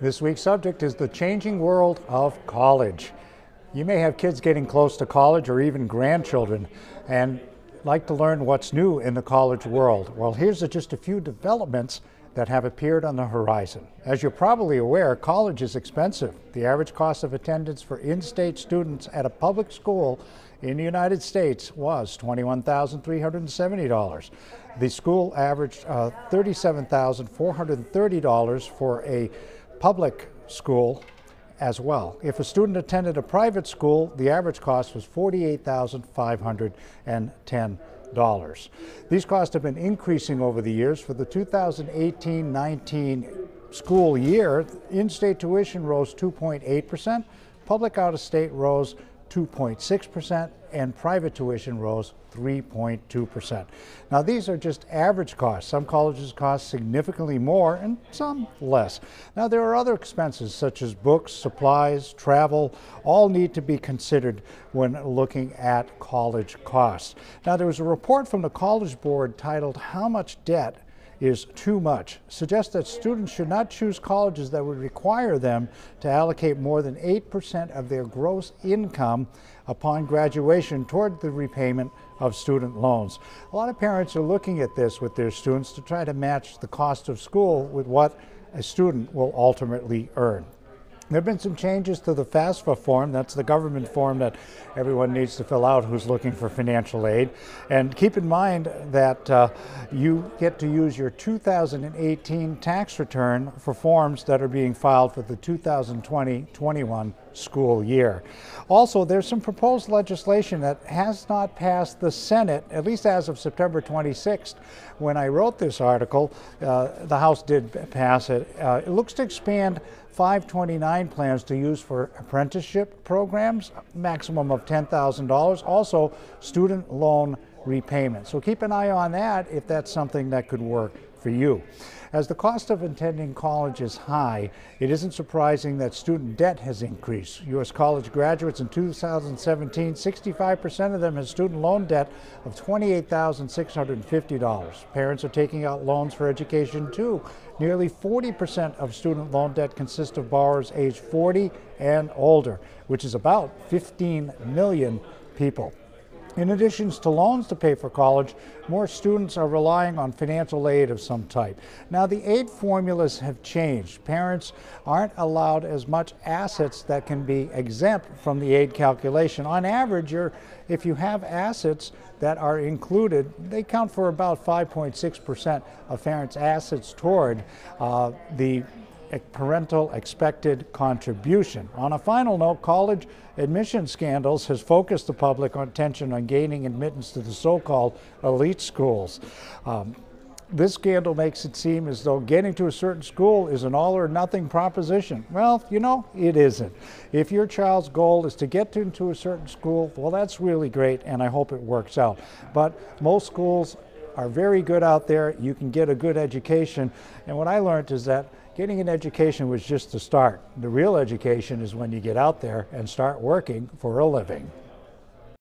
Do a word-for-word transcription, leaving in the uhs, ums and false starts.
This week's subject is the changing world of college. You may have kids getting close to college or even grandchildren and like to learn what's new in the college world. Well, here's just a few developments that have appeared on the horizon. As you're probably aware, college is expensive. The average cost of attendance for in-state students at a public school in the United States was twenty-one thousand three hundred seventy dollars. The school averaged uh, thirty-seven thousand four hundred thirty dollars for a public school as well. If a student attended a private school, the average cost was forty-eight thousand five hundred ten dollars. These costs have been increasing over the years. For the two thousand eighteen nineteen school year, in-state tuition rose two point eight percent, public out-of-state rose two point six percent, and private tuition rose three point two percent. Now, these are just average costs. Some colleges cost significantly more and some less. Now, there are other expenses such as books, supplies, travel, all need to be considered when looking at college costs. Now, there was a report from the College Board titled "How Much Debt is Too Much?" Suggests that students should not choose colleges that would require them to allocate more than eight percent of their gross income upon graduation toward the repayment of student loans. A lot of parents are looking at this with their students to try to match the cost of school with what a student will ultimately earn. There have been some changes to the FAFSA form. That's the government form that everyone needs to fill out who's looking for financial aid. And keep in mind that uh, you get to use your two thousand eighteen tax return for forms that are being filed for the two thousand twenty twenty-one school year. Also, there's some proposed legislation that has not passed the Senate, at least as of September twenty-sixth. When I wrote this article, uh, the House did pass it. Uh, it looks to expand five twenty-nine plans to use for apprenticeship programs, maximum of ten thousand dollars. Also, student loan repayment. So keep an eye on that if that's something that could work for you. As the cost of attending college is high, it isn't surprising that student debt has increased. U S college graduates in two thousand seventeen, sixty-five percent of them had student loan debt of twenty-eight thousand six hundred fifty dollars. Parents are taking out loans for education too. Nearly forty percent of student loan debt consists of borrowers aged forty and older, which is about fifteen million people. In addition to loans to pay for college, more students are relying on financial aid of some type. Now, the aid formulas have changed. Parents aren't allowed as much assets that can be exempt from the aid calculation. On average, you're, if you have assets that are included, they count for about five point six percent of parents' assets toward uh, the parental expected contribution. On a final note, college admission scandals has focused the public attention on gaining admittance to the so-called elite schools. Um, this scandal makes it seem as though getting to a certain school is an all or nothing proposition. Well, you know, it isn't. If your child's goal is to get into a certain school, well, that's really great, and I hope it works out. But most schools are very good out there. You can get a good education, and what I learned is that getting an education was just the start. The real education is when you get out there and start working for a living.